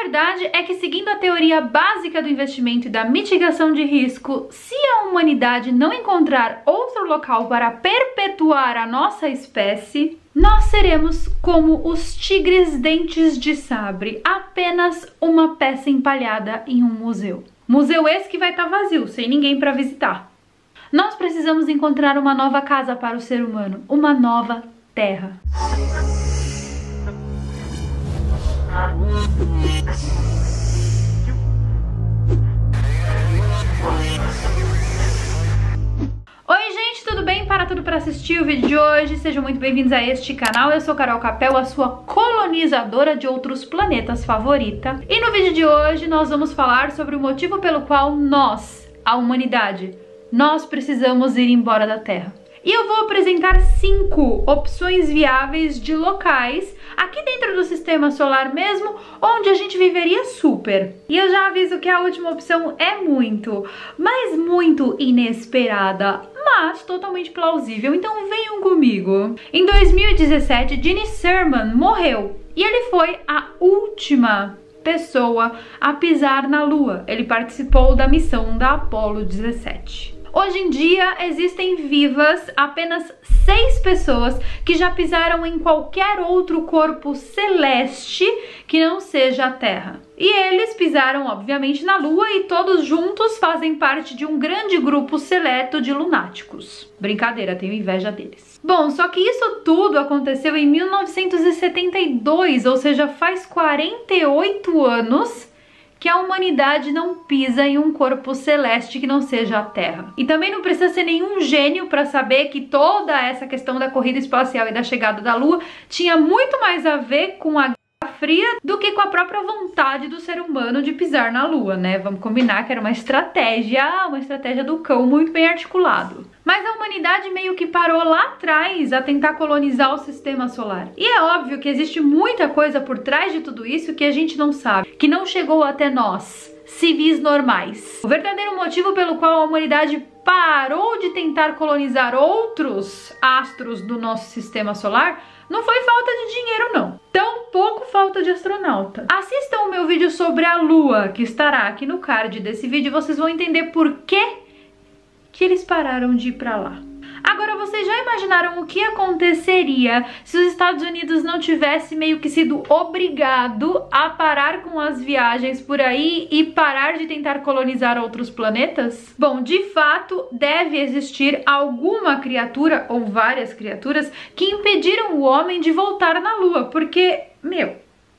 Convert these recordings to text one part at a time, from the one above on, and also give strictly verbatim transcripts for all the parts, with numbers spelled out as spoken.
verdade é que, seguindo a teoria básica do investimento e da mitigação de risco, se a humanidade não encontrar outro local para perpetuar a nossa espécie, nós seremos como os tigres dentes de sabre, apenas uma peça empalhada em um museu. Museu esse que vai estar vazio, sem ninguém para visitar. Nós precisamos encontrar uma nova casa para o ser humano, uma nova terra. Oi gente, tudo bem? Para tudo para assistir o vídeo de hoje, sejam muito bem-vindos a este canal. Eu sou Carol Capel, a sua colonizadora de outros planetas favorita. E no vídeo de hoje nós vamos falar sobre o motivo pelo qual nós, a humanidade, nós precisamos ir embora da Terra. E eu vou apresentar cinco opções viáveis de locais aqui dentro do sistema solar mesmo, onde a gente viveria super. E eu já aviso que a última opção é muito, mas muito inesperada, mas totalmente plausível, então venham comigo. Em dois mil e dezessete, Gene Cernan morreu e ele foi a última pessoa a pisar na Lua. Ele participou da missão da Apollo dezessete. Hoje em dia existem vivas apenas seis pessoas que já pisaram em qualquer outro corpo celeste que não seja a Terra. E eles pisaram, obviamente, na Lua e todos juntos fazem parte de um grande grupo seleto de lunáticos. Brincadeira, tenho inveja deles. Bom, só que isso tudo aconteceu em mil novecentos e setenta e dois, ou seja, faz quarenta e oito anos que a humanidade não pisa em um corpo celeste que não seja a Terra. E também não precisa ser nenhum gênio para saber que toda essa questão da corrida espacial e da chegada da Lua tinha muito mais a ver com a Guerra Fria do que com a própria vontade do ser humano de pisar na Lua, né? Vamos combinar que era uma estratégia, uma estratégia do cão muito bem articulado. Mas a humanidade meio que parou lá atrás a tentar colonizar o sistema solar. E é óbvio que existe muita coisa por trás de tudo isso que a gente não sabe, que não chegou até nós, civis normais. O verdadeiro motivo pelo qual a humanidade parou de tentar colonizar outros astros do nosso sistema solar não foi falta de dinheiro, não. Tampouco falta de astronauta. Assistam o meu vídeo sobre a Lua, que estará aqui no card desse vídeo, e vocês vão entender por que que eles pararam de ir pra lá. Agora, vocês já imaginaram o que aconteceria se os Estados Unidos não tivesse meio que sido obrigado a parar com as viagens por aí e parar de tentar colonizar outros planetas? Bom, de fato, deve existir alguma criatura ou várias criaturas que impediram o homem de voltar na Lua, porque, meu,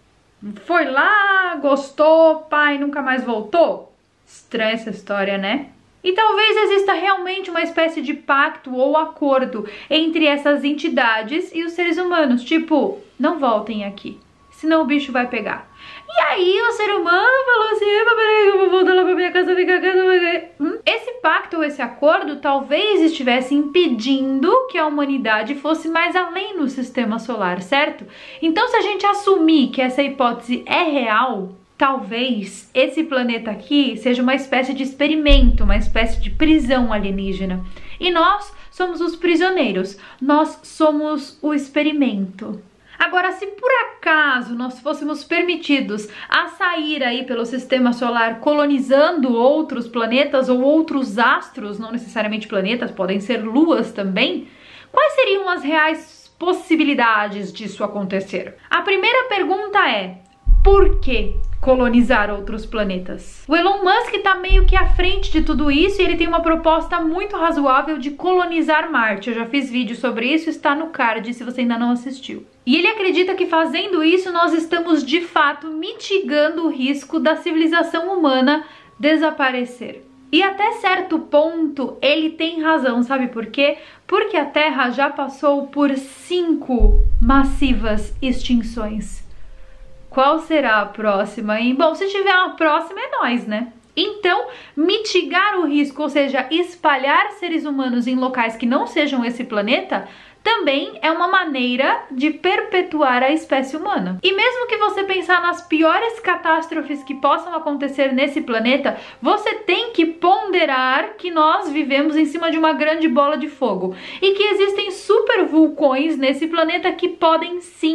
foi lá, gostou, pai, nunca mais voltou? Estranha essa história, né? E talvez exista realmente uma espécie de pacto ou acordo entre essas entidades e os seres humanos, tipo, não voltem aqui, senão o bicho vai pegar. E aí o ser humano falou assim, peraí, eu vou voltar lá pra minha casa, ficar casa. Hum? Esse pacto ou esse acordo talvez estivesse impedindo que a humanidade fosse mais além no sistema solar, certo? Então, se a gente assumir que essa hipótese é real, talvez esse planeta aqui seja uma espécie de experimento, uma espécie de prisão alienígena. E nós somos os prisioneiros, nós somos o experimento. Agora, se por acaso nós fôssemos permitidos a sair aí pelo sistema solar colonizando outros planetas ou outros astros, não necessariamente planetas, podem ser luas também, quais seriam as reais possibilidades disso acontecer? A primeira pergunta é: por que colonizar outros planetas? O Elon Musk tá meio que à frente de tudo isso e ele tem uma proposta muito razoável de colonizar Marte. Eu já fiz vídeo sobre isso, está no card se você ainda não assistiu. E ele acredita que fazendo isso nós estamos de fato mitigando o risco da civilização humana desaparecer. E até certo ponto ele tem razão, sabe por quê? Porque a Terra já passou por cinco massivas extinções. Qual será a próxima, hein? Bom, se tiver uma próxima é nós, né? Então, mitigar o risco, ou seja, espalhar seres humanos em locais que não sejam esse planeta, também é uma maneira de perpetuar a espécie humana. E mesmo que você pensar nas piores catástrofes que possam acontecer nesse planeta, você tem que ponderar que nós vivemos em cima de uma grande bola de fogo e que existem super vulcões nesse planeta que podem sim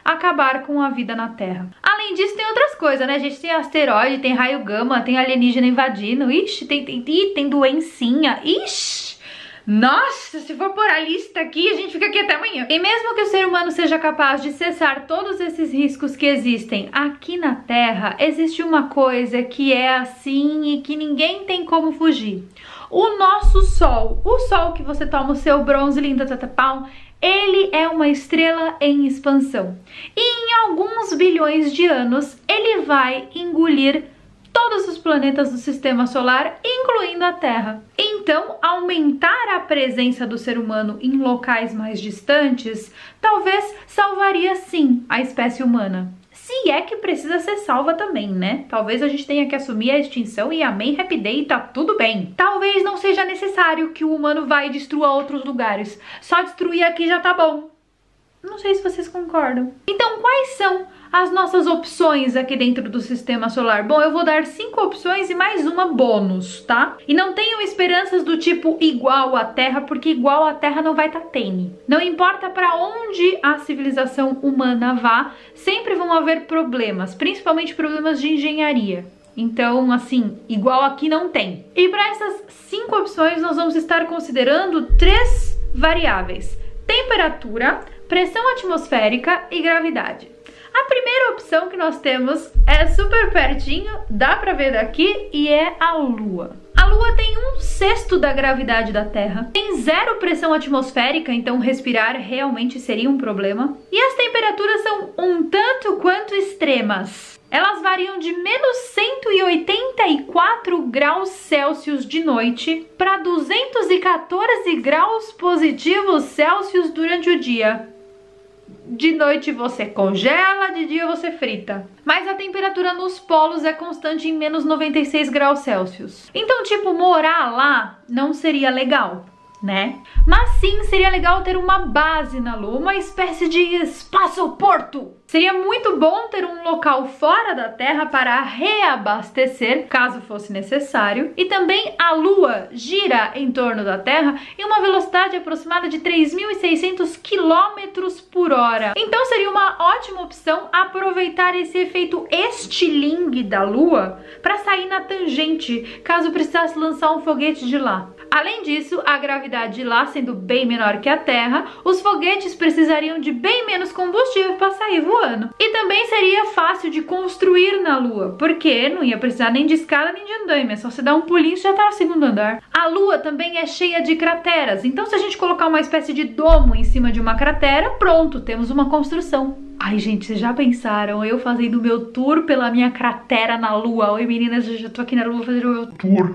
acabar com a vida na Terra. Além disso, tem outras coisas, né? A gente tem asteroide, tem raio gama, tem alienígena invadindo, ixi, tem, tem, tem doencinha, ixi. Nossa, se for por a lista aqui, a gente fica aqui até amanhã. E mesmo que o ser humano seja capaz de cessar todos esses riscos que existem aqui na Terra, existe uma coisa que é assim e que ninguém tem como fugir. O nosso Sol, o Sol que você toma o seu bronze lindo tatapau, ele é uma estrela em expansão. E em alguns bilhões de anos, ele vai engolir todos os planetas do sistema solar, incluindo a Terra. Então, aumentar a presença do ser humano em locais mais distantes, talvez salvaria sim a espécie humana. Se é que precisa ser salva também, né? Talvez a gente tenha que assumir a extinção e amém, happy day, e tá tudo bem. Talvez não seja necessário que o humano vá e destrua outros lugares. Só destruir aqui já tá bom. Não sei se vocês concordam. Então, quais são as nossas opções aqui dentro do sistema solar? Bom, eu vou dar cinco opções e mais uma bônus, tá? E não tenham esperanças do tipo igual à Terra, porque igual à Terra não vai estar tene. Não importa para onde a civilização humana vá, sempre vão haver problemas, principalmente problemas de engenharia. Então, assim, igual aqui não tem. E para essas cinco opções, nós vamos estar considerando três variáveis: temperatura, pressão atmosférica e gravidade. A primeira opção que nós temos é super pertinho, dá pra ver daqui, e é a Lua. A Lua tem um sexto da gravidade da Terra, tem zero pressão atmosférica, então respirar realmente seria um problema. E as temperaturas são um tanto quanto extremas. Elas variam de menos cento e oitenta e quatro graus Celsius de noite para duzentos e quatorze graus positivos Celsius durante o dia. De noite você congela, de dia você frita. Mas a temperatura nos polos é constante em menos noventa e seis graus Celsius. Então, tipo, morar lá não seria legal, né? Mas sim, seria legal ter uma base na Lua, uma espécie de espaço-porto. Seria muito bom ter um local fora da Terra para reabastecer, caso fosse necessário. E também a Lua gira em torno da Terra em uma velocidade aproximada de três mil e seiscentos quilômetros por hora. Então seria uma ótima opção aproveitar esse efeito estilingue da Lua para sair na tangente, caso precisasse lançar um foguete de lá. Além disso, a gravidade de lá sendo bem menor que a Terra, os foguetes precisariam de bem menos combustível para sair voando. E também seria fácil de construir na Lua, porque não ia precisar nem de escada nem de andaime, é só você dar um pulinho e já tá no segundo andar. A Lua também é cheia de crateras, então se a gente colocar uma espécie de domo em cima de uma cratera, pronto, temos uma construção. Ai, gente, vocês já pensaram eu fazendo o meu tour pela minha cratera na Lua? Oi, meninas, eu já tô aqui na Lua fazendo o meu tour.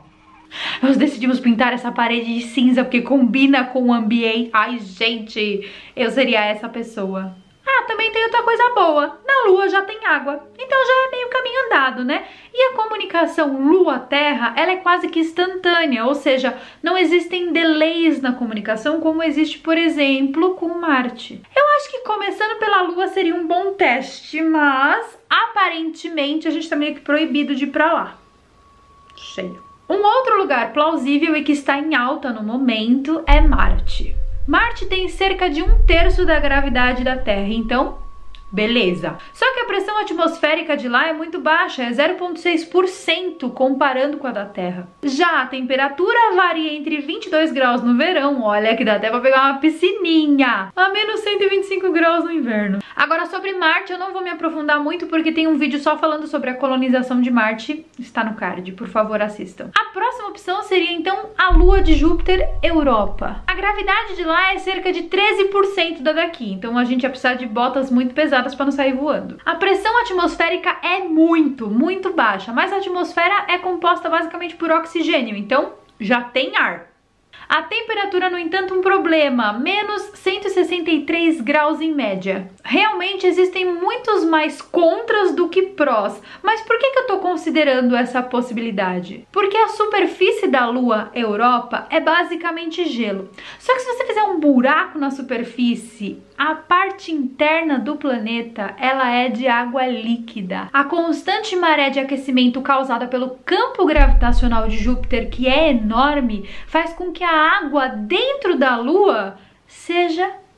Nós decidimos pintar essa parede de cinza porque combina com o ambiente. Ai, gente, eu seria essa pessoa. Ah, também tem outra coisa boa. Na Lua já tem água, então já é meio caminho andado, né? E a comunicação Lua-Terra, ela é quase que instantânea, ou seja, não existem delays na comunicação como existe, por exemplo, com Marte. Eu acho que começando pela Lua seria um bom teste, mas aparentemente a gente tá meio que proibido de ir pra lá. Cheio. Um outro lugar plausível e que está em alta no momento é Marte. Marte tem cerca de um terço da gravidade da Terra, então, beleza. Só que a pressão atmosférica de lá é muito baixa, é zero vírgula seis por cento comparando com a da Terra. Já a temperatura varia entre vinte e dois graus no verão, olha que dá até pra pegar uma piscininha, a menos cento e vinte e cinco graus no inverno. Agora sobre Marte eu não vou me aprofundar muito porque tem um vídeo só falando sobre a colonização de Marte, está no card, por favor assistam. A próxima opção seria então a Lua de Júpiter, Europa. A gravidade de lá é cerca de treze por cento da daqui, então a gente ia precisar de botas muito pesadas para não sair voando. A pressão atmosférica é muito, muito baixa, mas a atmosfera é composta basicamente por oxigênio, então já tem ar. A temperatura, no entanto, um problema, menos cento e sessenta e três graus em média. Realmente existem muitos mais contras do que prós, mas por que que eu tô considerando essa possibilidade? Porque a superfície da Lua Europa é basicamente gelo. Só que se você fizer um buraco na superfície, a parte interna do planeta, ela é de água líquida. A constante maré de aquecimento causada pelo campo gravitacional de Júpiter, que é enorme, faz com que a água dentro da Lua seja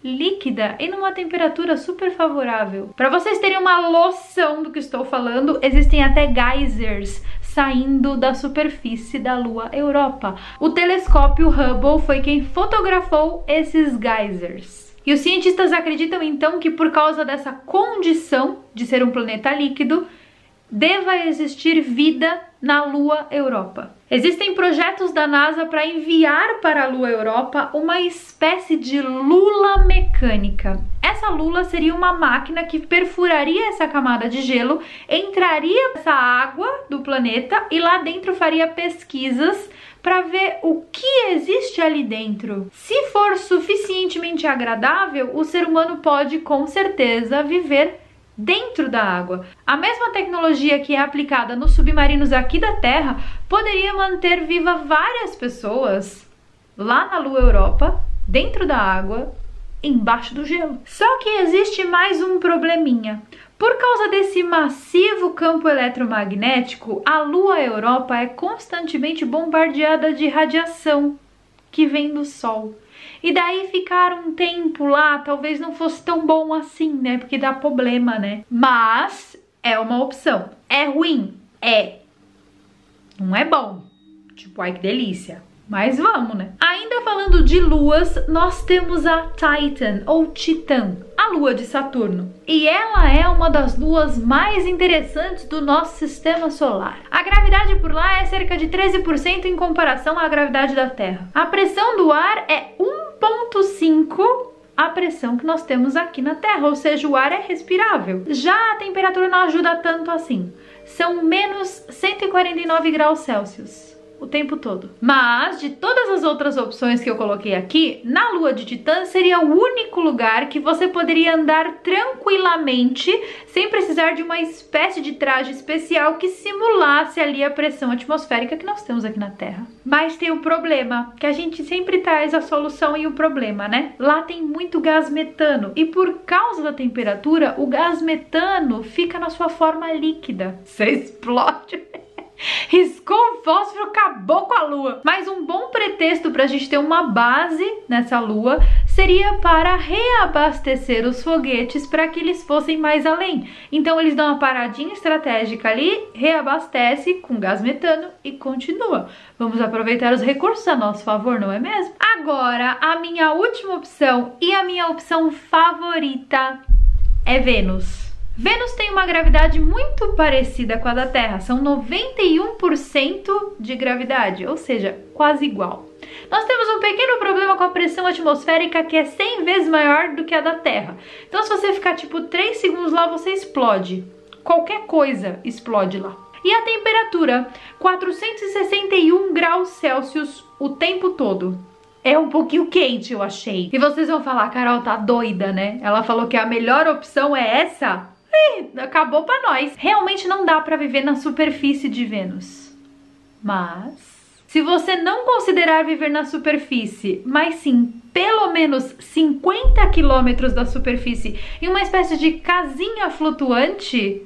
líquida e numa temperatura super favorável. Para vocês terem uma noção do que estou falando, existem até geysers saindo da superfície da Lua Europa. O telescópio Hubble foi quem fotografou esses geysers. E os cientistas acreditam então que por causa dessa condição de ser um planeta líquido, deva existir vida na Lua Europa. Existem projetos da NASA para enviar para a Lua Europa uma espécie de lula mecânica. Essa lula seria uma máquina que perfuraria essa camada de gelo, entraria essa água do planeta e lá dentro faria pesquisas para ver o que existe ali dentro. Se for suficientemente agradável, o ser humano pode com certeza viver dentro da água. A mesma tecnologia que é aplicada nos submarinos aqui da Terra poderia manter viva várias pessoas lá na Lua Europa, dentro da água, embaixo do gelo. Só que existe mais um probleminha. Por causa desse massivo campo eletromagnético, a Lua Europa é constantemente bombardeada de radiação que vem do Sol. E daí ficar um tempo lá talvez não fosse tão bom assim, né? Porque dá problema, né? Mas é uma opção. É ruim? É. Não é bom. Tipo, ai que delícia. Mas vamos, né? Ainda falando de luas, nós temos a Titan, ou Titã, a lua de Saturno. E ela é uma das luas mais interessantes do nosso sistema solar. A gravidade por lá é cerca de treze por cento em comparação à gravidade da Terra. A pressão do ar é um vírgula cinco a pressão que nós temos aqui na Terra, ou seja, o ar é respirável. Já a temperatura não ajuda tanto assim. São menos cento e quarenta e nove graus Celsius. O tempo todo. Mas, de todas as outras opções que eu coloquei aqui, na Lua de Titã seria o único lugar que você poderia andar tranquilamente, sem precisar de uma espécie de traje especial que simulasse ali a pressão atmosférica que nós temos aqui na Terra. Mas tem um problema, que a gente sempre traz a solução e o problema, né? Lá tem muito gás metano, e por causa da temperatura, o gás metano fica na sua forma líquida. Você explode! Riscou o fósforo, acabou com a Lua. Mas um bom pretexto para a gente ter uma base nessa Lua seria para reabastecer os foguetes para que eles fossem mais além. Então eles dão uma paradinha estratégica ali, reabastece com gás metano e continua. Vamos aproveitar os recursos a nosso favor, não é mesmo? Agora, a minha última opção e a minha opção favorita é Vênus. Vênus tem uma gravidade muito parecida com a da Terra, são noventa e um por cento de gravidade, ou seja, quase igual. Nós temos um pequeno problema com a pressão atmosférica que é cem vezes maior do que a da Terra. Então se você ficar tipo três segundos lá, você explode. Qualquer coisa explode lá. E a temperatura, quatrocentos e sessenta e um graus Celsius o tempo todo. É um pouquinho quente, eu achei. E vocês vão falar, Carol tá doida, né? Ela falou que a melhor opção é essa? Ih, acabou pra nós. Realmente não dá pra viver na superfície de Vênus. Mas, se você não considerar viver na superfície, mas sim pelo menos cinquenta quilômetros da superfície em uma espécie de casinha flutuante,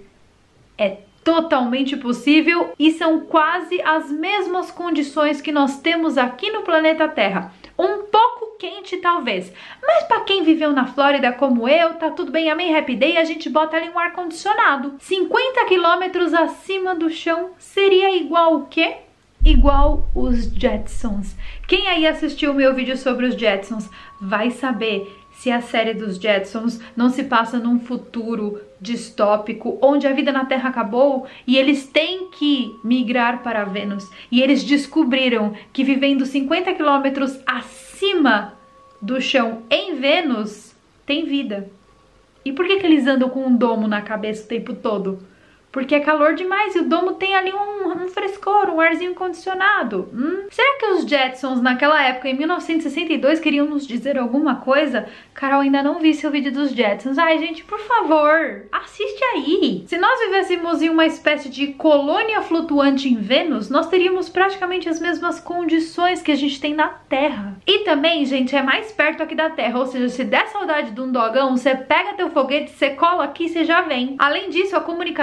é totalmente possível e são quase as mesmas condições que nós temos aqui no planeta Terra. Um pouco quente talvez, mas para quem viveu na Flórida como eu, tá tudo bem, amém, happy day, a gente bota ali um ar-condicionado. cinquenta quilômetros acima do chão seria igual o quê? Igual os Jetsons. Quem aí assistiu o meu vídeo sobre os Jetsons vai saber se a série dos Jetsons não se passa num futuro distópico, onde a vida na Terra acabou e eles têm que migrar para Vênus. E eles descobriram que vivendo cinquenta quilômetros acima do chão em Vênus, tem vida. E por que que eles andam com um domo na cabeça o tempo todo? Porque é calor demais e o domo tem ali um, um frescor, um arzinho condicionado. Hum? Será que os Jetsons naquela época, em mil novecentos e sessenta e dois, queriam nos dizer alguma coisa? Carol, ainda não vi seu vídeo dos Jetsons. Ai, gente, por favor, assiste aí. Se nós vivêssemos em uma espécie de colônia flutuante em Vênus, nós teríamos praticamente as mesmas condições que a gente tem na Terra. E também, gente, é mais perto aqui da Terra, ou seja, se der saudade de um dogão, você pega teu foguete, você cola aqui e você já vem. Além disso, a comunicação também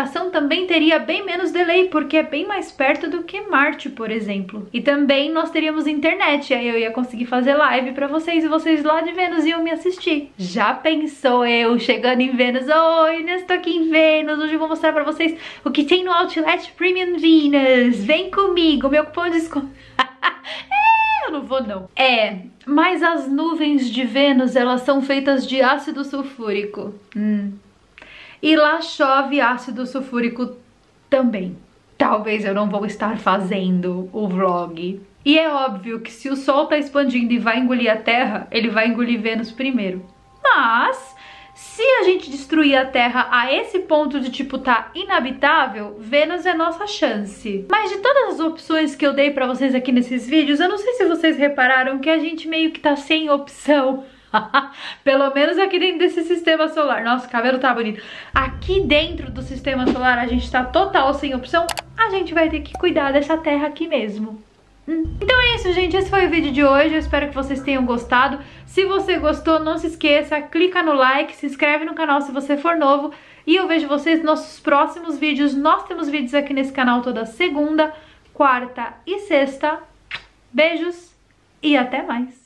também teria bem menos delay, porque é bem mais perto do que Marte, por exemplo. E também nós teríamos internet, aí eu ia conseguir fazer live pra vocês e vocês lá de Vênus iam me assistir. Já pensou eu chegando em Vênus? Oi, Inês, tô aqui em Vênus, hoje eu vou mostrar pra vocês o que tem no Outlet Premium Venus. Vem comigo, meu cupom de desconto. Eu não vou não. É, mas as nuvens de Vênus, elas são feitas de ácido sulfúrico. Hum. E lá chove ácido sulfúrico também. Talvez eu não vou estar fazendo o vlog. E é óbvio que se o Sol tá expandindo e vai engolir a Terra, ele vai engolir Vênus primeiro. Mas se a gente destruir a Terra a esse ponto de tipo tá inabitável, Vênus é nossa chance. Mas de todas as opções que eu dei pra vocês aqui nesses vídeos, eu não sei se vocês repararam que a gente meio que tá sem opção. Pelo menos aqui dentro desse sistema solar. Nossa, o cabelo tá bonito. Aqui dentro do sistema solar a gente tá total sem opção. A gente vai ter que cuidar dessa Terra aqui mesmo. Hum. Então é isso, gente, esse foi o vídeo de hoje, eu espero que vocês tenham gostado. Se você gostou, não se esqueça, clica no like, se inscreve no canal se você for novo. E eu vejo vocês nos nossos próximos vídeos. Nós temos vídeos aqui nesse canal toda segunda, quarta e sexta. Beijos e até mais!